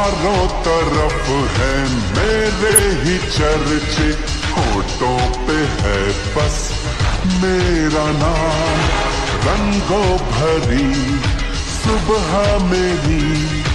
चारों तरफ है मेरे ही चर्चे, होठों पे है बस मेरा नाम। रंगों भरी सुबह मेरी